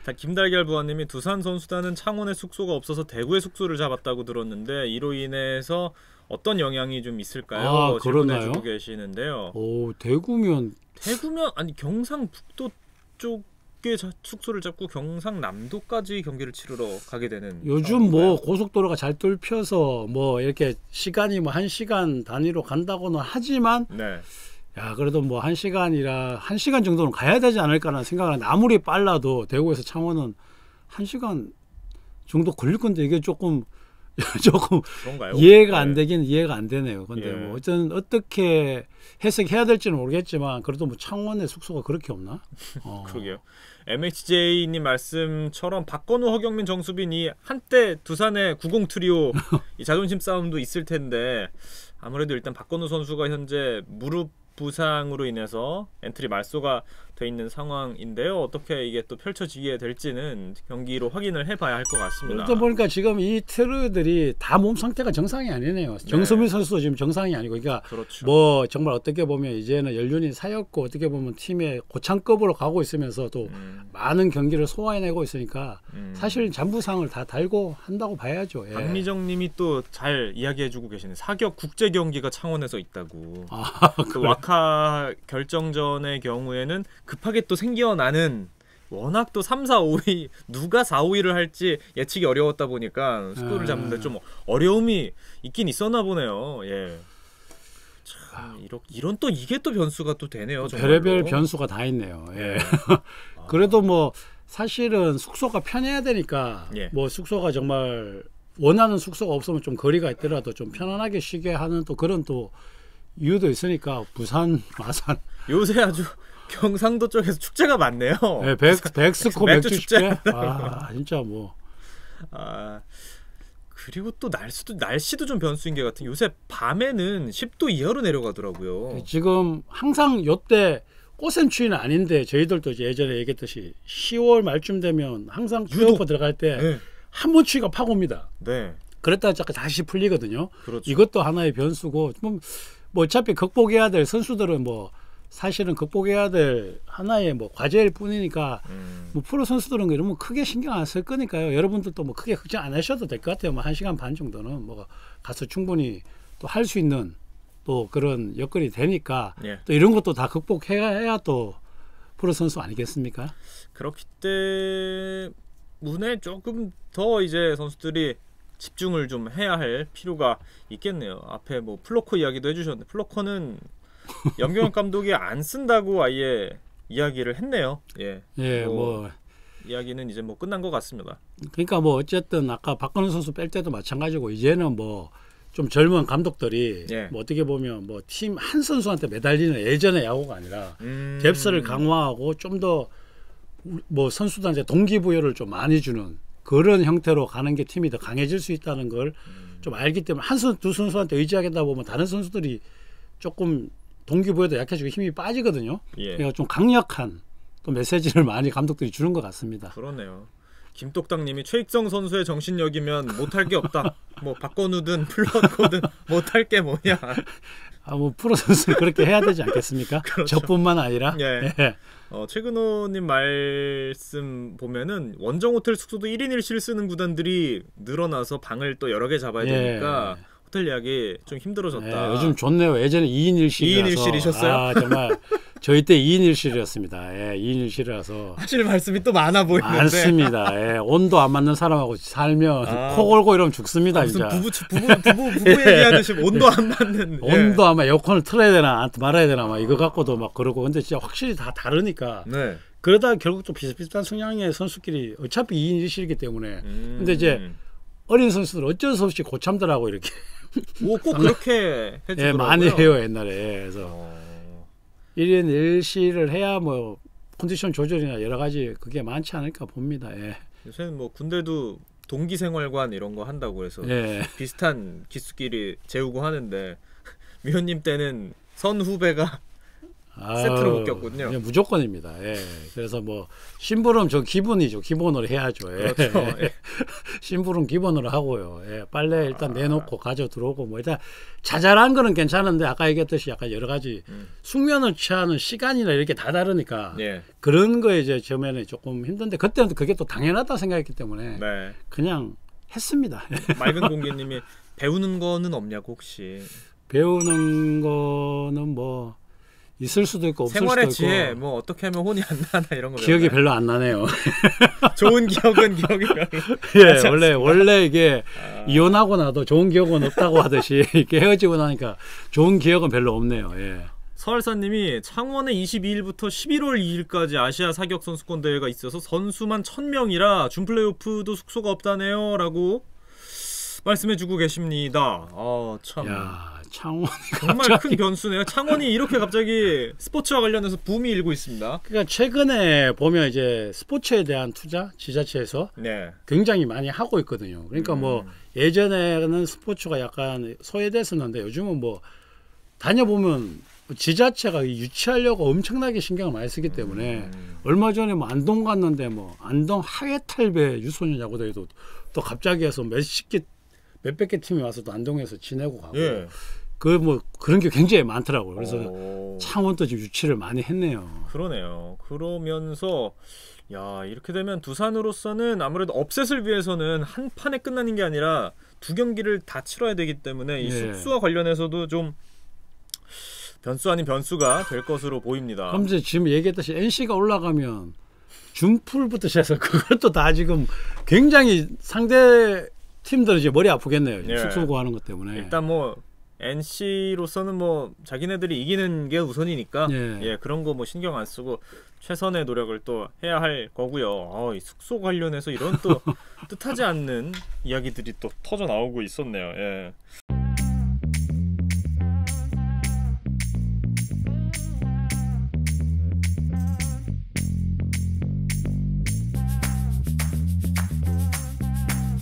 김달걀 부하님이 두산 선수단은 창원에 숙소가 없어서 대구에 숙소를 잡았다고 들었는데 이로 인해서 어떤 영향이 좀 있을까요? 아, 그러나요? 질문해주고 계시는데요. 오, 대구면 아니 경상북도 쪽에 숙소를 잡고 경상남도까지 경기를 치르러 가게 되는 요즘 뭐 상황인가요? 고속도로가 잘 뚫혀서 뭐 이렇게 시간이 뭐 1시간 단위로 간다고는 하지만 네. 야, 그래도 뭐 1시간이라 1시간 정도는 가야 되지 않을까라는 생각을 하는데 아무리 빨라도 대구에서 창원은 1시간 정도 걸릴 건데 이게 조금 그런가요? 이해가 안 네. 되긴 이해가 안 되네요. 근데 예. 뭐 어떻게 해석해야 될지는 모르겠지만 그래도 뭐 창원에 숙소가 그렇게 없나? 그러게요. MHJ님 말씀처럼 박건우, 허경민, 정수빈이 한때 두산의 90 트리오 이 자존심 싸움도 있을 텐데 아무래도 일단 박건우 선수가 현재 무릎 부상으로 인해서 엔트리 말소가 돼 있는 상황인데요. 어떻게 이게 또 펼쳐지게 될지는 경기로 확인을 해봐야 할 것 같습니다. 그러다 보니까 지금 이 트루들이 다 몸 상태가 정상이 아니네요. 정수민 선수도 지금 정상이 아니고, 그러니까 그렇죠. 뭐 정말 어떻게 보면 이제는 연륜이 쌓였고 어떻게 보면 팀의 고창급으로 가고 있으면서 또 많은 경기를 소화해내고 있으니까 사실 잔부상을 다 달고 한다고 봐야죠. 예. 박미정님이 또 잘 이야기해주고 계시는 사격 국제 경기가 창원에서 있다고. 그 와카 결정전의 경우에는 급하게 또 생겨나는 워낙 또 3, 4, 5위 누가 4, 5위를 할지 예측이 어려웠다 보니까 숙소를 잡는데 좀 어려움이 있긴 있었나 보네요. 예. 참 이런 또 이게 또 변수가 또 되네요. 별의별 변수가 다 있네요. 예. 그래도 뭐 사실은 숙소가 편해야 되니까 예. 뭐 숙소가 정말 원하는 숙소가 없으면 좀 거리가 있더라도 좀 편안하게 쉬게 하는 또 그런 또 이유도 있으니까 부산, 마산 요새 아주 경상도 쪽에서 축제가 많네요. 네, 백스코 맥주 맥주 축제. 아, 진짜 뭐. 아, 그리고 또 날씨도 좀 변수인 게 같은 요새 밤에는 10도 이하로 내려가더라고요. 지금 항상 요때 꽃샘추위는 아닌데 저희들도 이제 예전에 얘기했듯이 10월 말쯤 되면 항상 플레이오프 들어갈 때 한 번 추위가 파고 옵니다. 네. 그랬다가 잠깐 다시 풀리거든요. 그렇죠. 이것도 하나의 변수고 뭐 어차피 극복해야 될 선수들은 뭐 사실은 극복해야 될 하나의 뭐 과제일 뿐이니까 뭐 프로 선수들은 이러면 크게 신경 안 쓸 거니까요. 여러분들도 뭐 크게 걱정 안 하셔도 될 것 같아요. 뭐 1시간 반 정도는 뭐 가서 충분히 또 할 수 있는 또 그런 여건이 되니까 예. 또 이런 것도 다 극복해야 또 프로 선수 아니겠습니까? 그렇기 때문에 조금 더 이제 선수들이 집중을 좀 해야 할 필요가 있겠네요. 앞에 뭐 플로커 이야기도 해주셨는데 플로커는 염경엽 감독이 안 쓴다고 아예 이야기를 했네요. 예. 예, 뭐 이야기는 이제 뭐 끝난 것 같습니다. 그러니까 뭐 어쨌든 아까 박건우 선수 뺄 때도 마찬가지고 이제는 뭐 좀 젊은 감독들이 예. 뭐 어떻게 보면 뭐 팀 한 선수한테 매달리는 예전의 야구가 아니라 뎁스를 강화하고 좀 더 뭐 선수단한테 동기부여를 좀 많이 주는 그런 형태로 가는 게 팀이 더 강해질 수 있다는 걸 좀 알기 때문에 한 선수 두 선수한테 의지하겠다 보면 다른 선수들이 조금 동기부여도 약해지고 힘이 빠지거든요. 예. 그러니까 좀 강력한 또 메시지를 많이 감독들이 주는 것 같습니다. 그러네요. 김똑딱님이 최익성 선수의 정신력이면 못할 게 없다. 뭐 박건우든 플러코든 못할 게 뭐냐. 아, 뭐 프로 선수는 그렇게 해야 되지 않겠습니까? 그렇죠. 저뿐만 아니라. 예. 예. 최근호님 말씀 보면은 원정 호텔 숙소도 1인 1실 쓰는 구단들이 늘어나서 방을 또 여러 개 잡아야 되니까 호텔 예약이 좀 힘들어졌다. 예, 요즘 좋네요. 예전에 2인 1실이라서 2인 1실이셨어요? 아, 정말 저희 때 2인 1실이었습니다. 예, 2인 1실이라서 하실 말씀이 또 많아 보이는데. 많습니다. 예, 온도 안 맞는 사람하고 살면 코 골고 이러면 죽습니다. 무슨 진짜. 부부 얘기하듯이 온도 안 맞는. 온도 아마 에어컨을 틀어야 되나 말아야 되나 막 이거 갖고도 막 그러고 근데 진짜 확실히 다 다르니까. 네. 그러다 결국 또 비슷비슷한 성향의 선수끼리 어차피 2인 1실이기 때문에 근데 이제 어린 선수들 어쩔 수 없이 고참들하고 이렇게 꼭 그렇게 해주더라고요. 예, 많이 해요 옛날에. 그래서 1인 1실을 해야 뭐 컨디션 조절이나 여러 가지 그게 많지 않을까 봅니다. 예. 요새는 뭐 군대도 동기생활관 이런 거 한다고 해서 비슷한 기수끼리 재우고 하는데 위원님 때는 선 후배가 세트로 묶였군요. 무조건입니다. 예. 그래서 뭐 심부름 저 기본이죠. 기본으로 해야죠. 예. 그렇죠. 예. 심부름 기본으로 하고요. 예. 빨래 일단 내놓고 가져 들어오고 뭐 일단 자잘한 거는 괜찮은데 아까 얘기했듯이 약간 여러 가지 숙면을 취하는 시간이나 이렇게 다 다르니까 예. 그런 거에 이제 처음에는 조금 힘든데 그때는 그게 또 당연하다 생각했기 때문에 네. 그냥 했습니다. 맑은 공기님이 배우는 거는 없냐고 혹시. 배우는 거는 뭐 있을 수도 있고 없을 생활의 수도 있고 지혜 뭐 어떻게 하면 혼이 안 나나 이런 거 기억이 배우나요? 별로 안 나네요. 좋은 기억은 기억이 별로 예, 원래 이게 이혼하고 나도 좋은 기억은 없다고 하듯이 이렇게 헤어지고 나니까 좋은 기억은 별로 없네요. 예. 서울사님이 창원에 22일부터 11월 2일까지 아시아 사격 선수권 대회가 있어서 선수만 1000명이라 준 플레이오프도 숙소가 없다네요 라고 말씀해주고 계십니다. 참. 야, 창원이 정말 갑자기... 큰 변수네요. 창원이 이렇게 갑자기 스포츠와 관련해서 붐이 일고 있습니다. 그러니까 최근에 보면 이제 스포츠에 대한 투자 지자체에서 네. 굉장히 많이 하고 있거든요. 그러니까 뭐 예전에는 스포츠가 약간 소외됐었는데 요즘은 뭐 다녀보면 지자체가 유치하려고 엄청나게 신경을 많이 쓰기 때문에 얼마 전에 뭐 안동 갔는데 뭐 안동 하회탈배 유소년 야구대회도 또 갑자기 해서 몇백 개 팀이 와서 또 안동에서 지내고 가고 예. 그 뭐 그런 게 굉장히 많더라고요. 그래서 창원도 지금 유치를 많이 했네요. 그러네요. 그러면서 야 이렇게 되면 두산으로서는 아무래도 업셋을 위해서는 한 판에 끝나는 게 아니라 두 경기를 다 치러야 되기 때문에 이 숙소와 관련해서도 좀 변수 아닌 변수가 될 것으로 보입니다. 그럼 이제 지금 얘기했듯이 NC가 올라가면 준풀부터 시작해서 그것도 다 지금 굉장히 상대 팀들은 이제 머리 아프겠네요. 예. 숙소 구하는 것 때문에. 일단 뭐 NC로서는 뭐 자기네들이 이기는 게 우선이니까 예, 그런 거 뭐 신경 안 쓰고 최선의 노력을 또 해야 할 거고요. 이 숙소 관련해서 이런 또 뜻하지 않는 이야기들이 또 터져 나오고 있었네요. 예.